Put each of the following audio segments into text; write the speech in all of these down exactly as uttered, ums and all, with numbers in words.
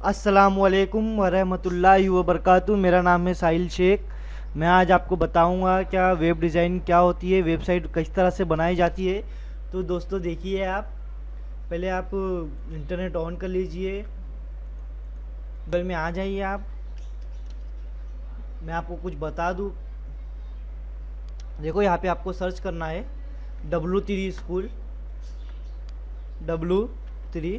अस्सलामुअलैकुम वरहमतुल्लाहि वबरकातुहू। मेरा नाम है साहिल शेख। मैं आज आपको बताऊंगा क्या वेब डिज़ाइन क्या होती है, वेबसाइट किस तरह से बनाई जाती है। तो दोस्तों देखिए, आप पहले आप इंटरनेट ऑन कर लीजिए, गूगल में आ जाइए। आप मैं आपको कुछ बता दूं। देखो यहाँ पे आपको सर्च करना है W three school, W three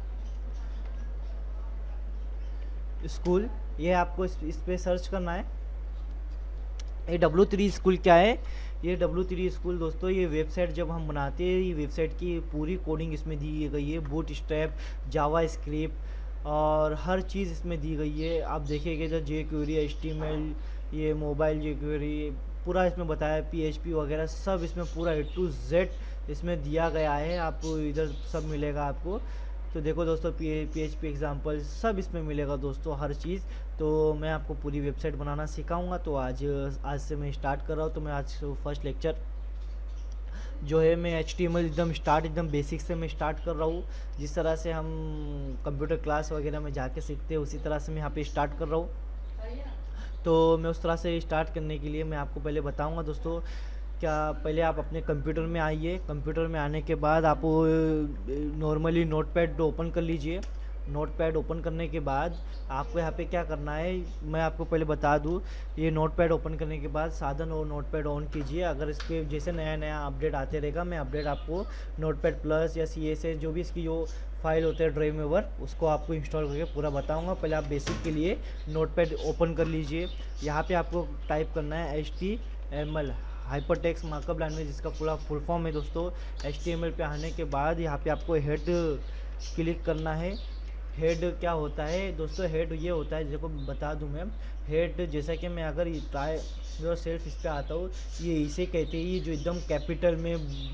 school, ये आपको इस, इस पे सर्च करना है। ये डब्लू थ्री स्कूल क्या है? ये डब्लू थ्री स्कूल दोस्तों, ये वेबसाइट जब हम बनाते हैं, ये वेबसाइट की पूरी कोडिंग इसमें दी गई है। बूट स्ट्रैप, जावा स्क्रिप्ट और हर चीज़ इसमें दी गई है। आप देखिएगा जो jQuery, H T M L, ये मोबाइल जे क्वेरी, पूरा इसमें बताया, पी एच पी वगैरह सब इसमें पूरा ए टू जेड इसमें दिया गया है। आपको इधर सब मिलेगा आपको। तो देखो दोस्तों, पी एच पी एग्जाम्पल सब इसमें मिलेगा दोस्तों, हर चीज़। तो मैं आपको पूरी वेबसाइट बनाना सिखाऊंगा। तो आज आज से मैं स्टार्ट कर रहा हूँ। तो मैं आज फर्स्ट लेक्चर जो है, मैं एच टी एम एल एकदम स्टार्ट एकदम बेसिक से मैं स्टार्ट कर रहा हूँ। जिस तरह से हम कंप्यूटर क्लास वगैरह में जाके सीखते हैं, उसी तरह से मैं यहाँ पे स्टार्ट कर रहा हूँ। तो मैं उस तरह से स्टार्ट करने के लिए मैं आपको पहले बताऊँगा दोस्तों। क्या पहले आप अपने कंप्यूटर में आइए। कंप्यूटर में आने के बाद आप नॉर्मली नोटपैड ओपन कर लीजिए। नोटपैड ओपन करने के बाद आपको यहाँ पे क्या करना है, मैं आपको पहले बता दूँ। ये नोटपैड ओपन करने के बाद साधन और नोटपैड ऑन कीजिए। अगर इस पर जैसे नया नया अपडेट आते रहेगा, मैं अपडेट आपको नोटपैड प्लस या सी एस एस जो भी इसकी जो फाइल होते हैं ड्राइव में वर, उसको आपको इंस्टॉल करके पूरा बताऊंगा। पहले आप बेसिक के लिए नोटपैड ओपन कर लीजिए। यहाँ पे आपको टाइप करना है H T M L hypertext markup language, जिसका पूरा फुल फॉर्म है दोस्तों। एच टी एम एल पे आने के बाद यहाँ पे आपको हेड क्लिक करना है। हेड क्या होता है दोस्तों? हेड ये होता है, देखो बता दूं मैं। हेड जैसा कि मैं अगर ट्राई जो सेल्फ इस पे आता हूँ, ये इसे कहते हैं, ये जो एकदम कैपिटल में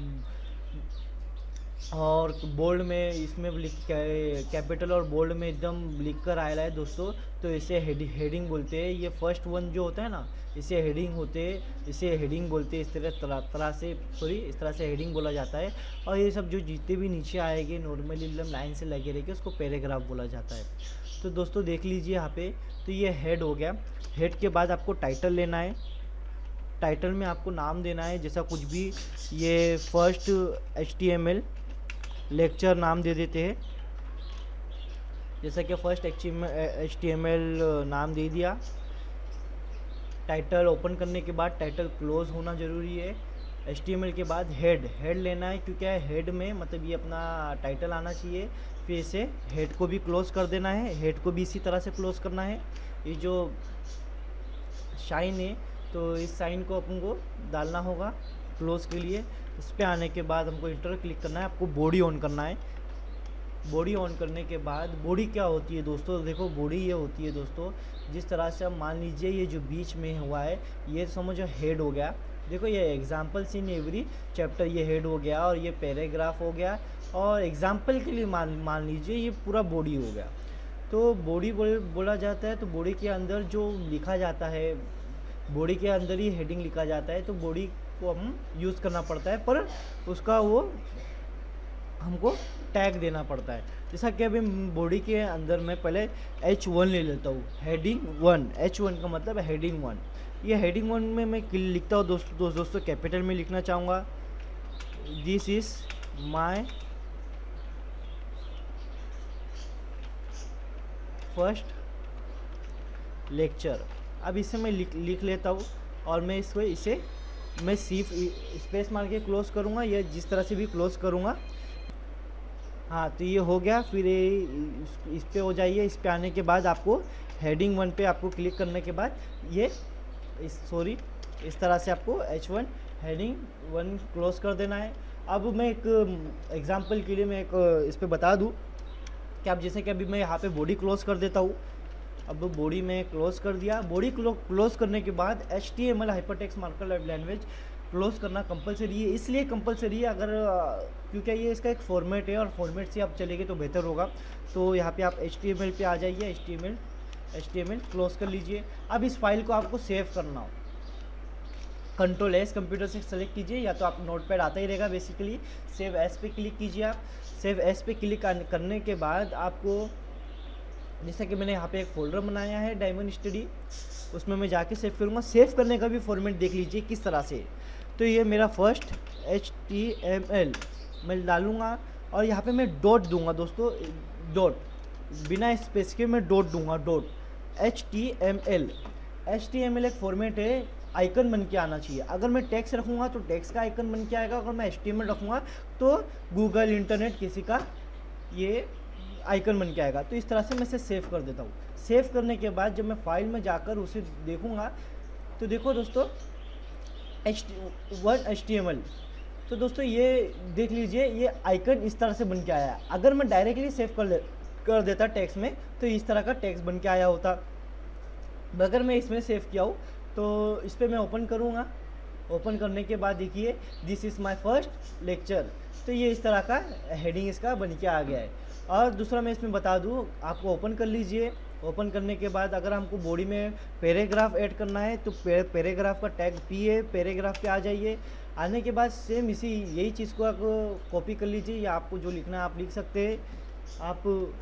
और बोल्ड में इसमें लिख कैपिटल और बोल्ड में एकदम लिख कर आया है दोस्तों, तो इसे हेड, हेडिंग बोलते हैं। ये फर्स्ट वन जो होता है ना, इसे हेडिंग होते हैं, इसे हेडिंग बोलते हैं। इस तरह तरह तरह से सॉरी इस तरह से हेडिंग बोला जाता है। और ये सब जो जितने भी नीचे आएंगे नॉर्मली एकदम लाइन से लगे रहेंगे, उसको पैराग्राफ बोला जाता है। तो दोस्तों देख लीजिए यहाँ पे, तो ये हेड हो गया। हेड के बाद आपको टाइटल लेना है। टाइटल में आपको नाम देना है जैसा कुछ भी। ये first H T M L lecture नाम दे देते हैं, जैसा कि first H T M L नाम दे दिया। टाइटल ओपन करने के बाद टाइटल क्लोज होना ज़रूरी है। एच टी एम एल के बाद हेड हेड लेना है, क्योंकि हेड में मतलब ये अपना टाइटल आना चाहिए। फिर इसे हेड को भी क्लोज कर देना है। हेड को भी इसी तरह से क्लोज करना है। ये जो शाइन है, तो इस साइन को अपन को डालना होगा क्लोज के लिए। इस पर आने के बाद हमको इंटर क्लिक करना है। आपको बॉडी ऑन करना है। बॉडी ऑन करने के बाद, बॉडी क्या होती है दोस्तों? देखो बॉडी ये होती है दोस्तों, जिस तरह से अब मान लीजिए ये जो बीच में हुआ है, ये समझो हेड हो गया। देखो ये एग्जाम्पल्स इन एवरी चैप्टर, ये हेड हो गया और ये पैराग्राफ हो गया। और एग्जाम्पल के लिए मान मान लीजिए ये पूरा बॉडी हो गया। तो बॉडी बोल, बोला जाता है। तो बॉडी के अंदर जो लिखा जाता है, बॉडी के अंदर ही हेडिंग लिखा जाता है। तो बॉडी को हम यूज़ करना पड़ता है, पर उसका वो हमको टैग देना पड़ता है। जैसा कि अभी बॉडी के अंदर मैं पहले एच वन ले लेता हूँ, हेडिंग वन। एच वन का मतलब है हेडिंग वन। ये हेडिंग वन में मैं लिखता हूँ दोस्तों दोस्त, दोस्तों कैपिटल में लिखना चाहूँगा। This is my first lecture. अब इसे मैं लिख लिख लेता हूँ और मैं इसको इसे मैं सिर्फ स्पेस मार के क्लोज करूँगा, या जिस तरह से भी क्लोज करूँगा। हाँ, तो ये हो गया। फिर इस पे हो जाइए। इस पे आने के बाद आपको हेडिंग वन पे आपको क्लिक करने के बाद ये इस सॉरी इस तरह से आपको H one heading one close कर देना है। अब मैं एक एग्जांपल के लिए मैं एक इस पे बता दूँ कि आप जैसे कि अभी मैं यहाँ पे बॉडी क्लोज कर देता हूँ। अब बॉडी में क्लोज कर दिया। बॉडी क्लोज करने के बाद H T M L hypertext markup language close करना कंपलसरी है। इसलिए कंपलसरी है अगर क्योंकि ये इसका एक फॉर्मेट है और फॉर्मेट से आप चलेंगे तो बेहतर होगा। तो यहाँ पे आप एच टी एम एल पे आ जाइए। H T M L H T M L close कर लीजिए। अब इस फाइल को आपको सेव करना हो, कंट्रोल एस कंप्यूटर से सेलेक्ट कीजिए, या तो आप नोटपैड आता ही रहेगा बेसिकली। सेव एस पे क्लिक कीजिए। आप सेव एस पे क्लिक करने के बाद आपको जैसा कि मैंने यहाँ पे एक फोल्डर बनाया है डायमंड स्टडी, उसमें मैं जाके सेव करूँगा। सेव करने का भी फॉर्मेट देख लीजिए किस तरह से। तो ये मेरा first H T M L मैं डालूँगा और यहाँ पे मैं डॉट दूंगा दोस्तों, डॉट बिना स्पेस के मैं डॉट दूंगा, dot H T M L. H T M L एक फॉर्मेट है, आइकन बन के आना चाहिए। अगर मैं टेक्स्ट रखूँगा तो टेक्स्ट का आइकन बन के आएगा, अगर मैं एच टी एम एल रखूँगा तो गूगल इंटरनेट किसी का ये आइकन बन के आएगा। तो इस तरह से मैं इसे सेव कर देता हूँ। सेव करने के बाद जब मैं फाइल में जाकर उसे देखूँगा तो देखो दोस्तों H one H T M L. तो दोस्तों ये देख लीजिए, ये आइकन इस तरह से बन के आया है। अगर मैं डायरेक्टली सेव कर ले कर देता टेक्स्ट में तो इस तरह का टेक्स्ट बन के आया होता। अगर मैं इसमें सेव किया हूँ तो इस पर मैं ओपन करूँगा। ओपन करने के बाद देखिए this is my first lecture. तो ये इस तरह का हेडिंग इसका बन के आ गया है। और दूसरा मैं इसमें बता दूँ, आपको ओपन कर लीजिए। ओपन करने के बाद अगर हमको बॉडी में पैराग्राफ ऐड करना है तो पैराग्राफ का टैग पी है, पैराग्राफ पे आ जाइए। आने के बाद सेम इसी यही चीज़ को आप कॉपी कर लीजिए, या आपको जो लिखना है आप लिख सकते हैं। आप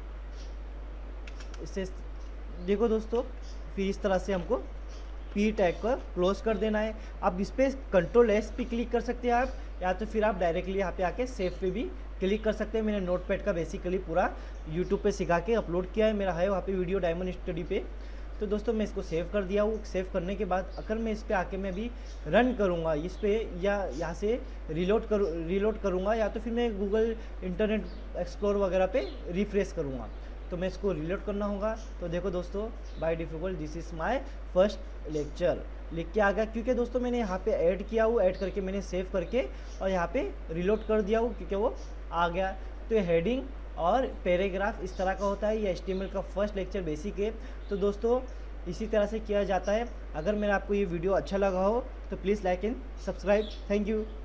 इसे देखो दोस्तों, फिर इस तरह से हमको पी टैग को क्लोज कर देना है। आप इस पर कंट्रोल एस पे क्लिक कर सकते हैं आप, या तो फिर आप डायरेक्टली यहाँ पे आके सेव पे भी क्लिक कर सकते हैं। मैंने नोटपैड का बेसिकली पूरा यूट्यूब पे सिखा के अपलोड किया है, मेरा है वहाँ पे वीडियो डायमंड स्टडी पे। तो दोस्तों मैं इसको सेव कर दिया हूँ। सेव करने के बाद अगर मैं इस पर आके मैं भी रन करूँगा इस पर, या यहाँ से रिलोड करूँ रिलोड करूँगा, या तो फिर मैं गूगल इंटरनेट एक्सप्लोर वगैरह पे रिफ्रेश करूँगा, तो मैं इसको रिलोड करना होगा। तो देखो दोस्तों by default this is my first lecture लिख के आ गया, क्योंकि दोस्तों मैंने यहाँ पे ऐड किया हूँ, ऐड करके मैंने सेव करके और यहाँ पे रिलोड कर दिया हूँ क्योंकि वो आ गया। तो ये हेडिंग और पैराग्राफ इस तरह का होता है। ये एच टी एम एल का फर्स्ट लेक्चर बेसिक है। तो दोस्तों इसी तरह से किया जाता है। अगर मेरा आपको ये वीडियो अच्छा लगा हो तो please like and subscribe. Thank you.